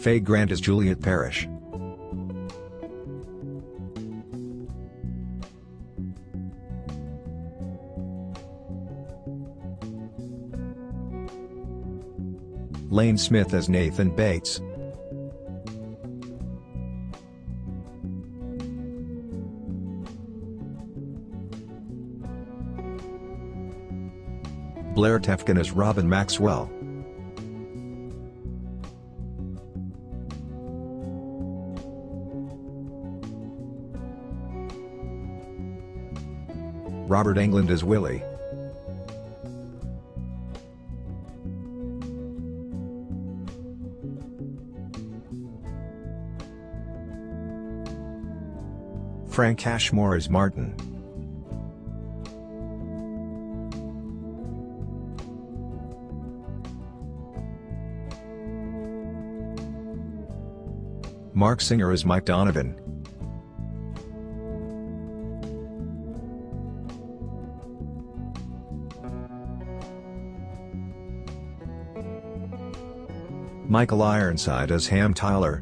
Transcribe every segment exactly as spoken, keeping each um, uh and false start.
Faye Grant as Juliet Parrish. Lane Smith as Nathan Bates. Blair Tefkin as Robin Maxwell. Robert Englund as Willie. Frank Cashmore as Martin. Mark Singer as Mike Donovan. Michael Ironside as Ham Tyler.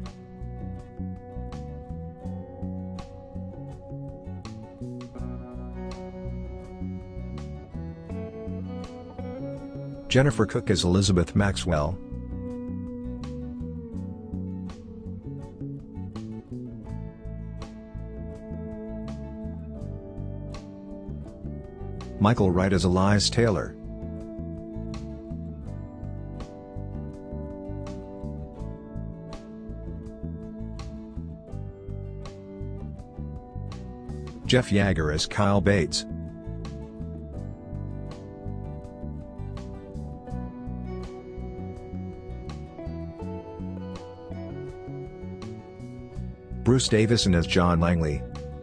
Jennifer Cook as Elizabeth Maxwell. Michael Wright as Elias Taylor. Jeff Yeager as Kyle Bates. Bruce Davison as John Langley.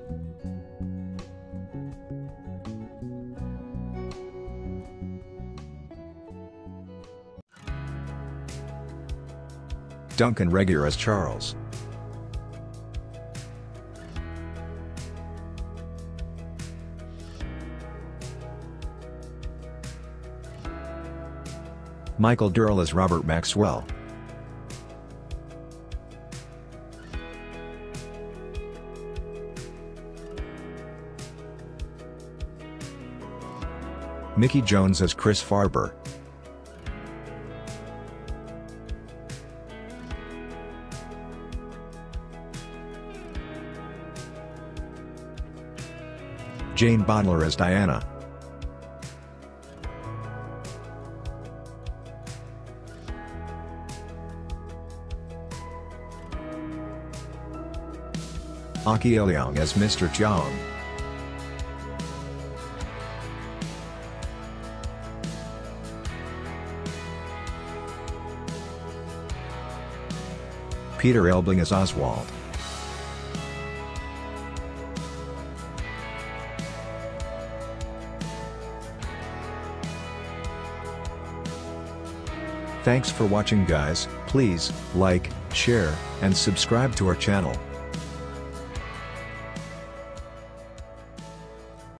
Duncan Regier as Charles. Michael Durrell as Robert Maxwell. Mickey Jones as Chris Farber. Jane Bodler as Diana. Aki Ilyang as Mister Jiang. Peter Elbling as Oswald. Thanks for watching guys. Please like, share, and subscribe to our channel.